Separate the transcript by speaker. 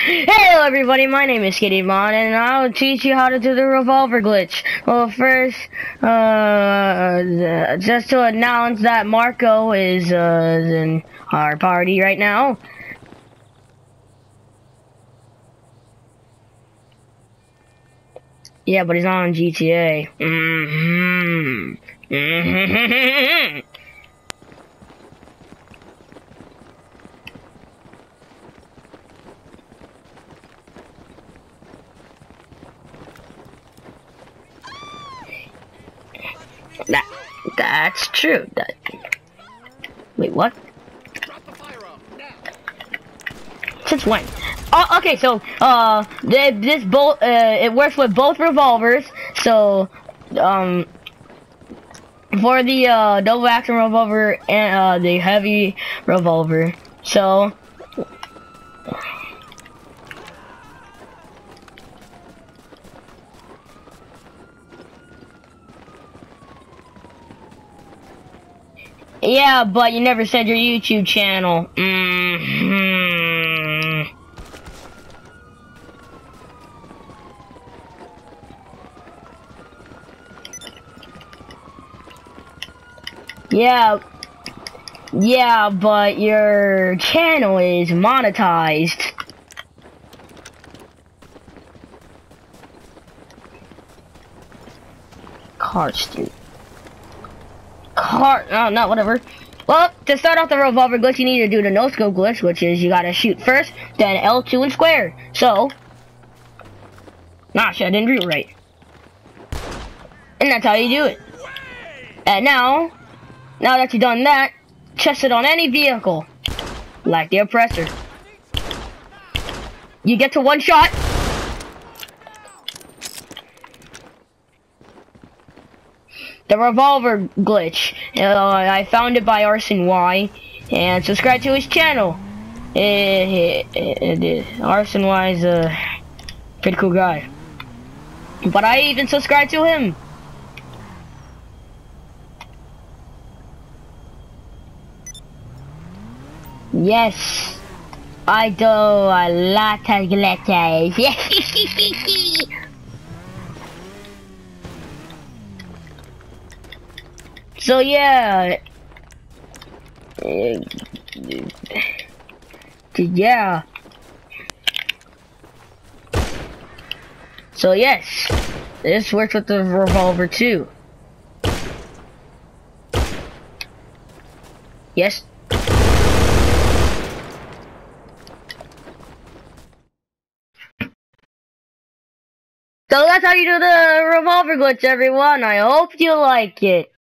Speaker 1: Hello everybody, my name is KittyMon and I'll teach you how to do the revolver glitch. Well, first, just to announce that Marco is in our party right now. Yeah, but he's not on GTA. That's true. Wait, what? Since when? Oh, okay, so it works with both revolvers. So for the double action revolver and the heavy revolver. So yeah, but you never said your YouTube channel. Yeah, but your channel is monetized. No, whatever. Well, to start off the revolver glitch, you need to do the no-scope glitch, which is you gotta shoot first, then L2 and square. So, shit, I didn't do it right. And that's how you do it. And now that you've done that, test it on any vehicle, like the oppressor. You get to one shot. The revolver glitch. I found it by Arson Y, and subscribe to his channel. Arson Y is a pretty cool guy, but I even subscribe to him. Yes, I do a lot of glitches. So yeah, yeah. So yes, this works with the revolver too. Yes. So that's how you do the revolver glitch, everyone. I hope you like it.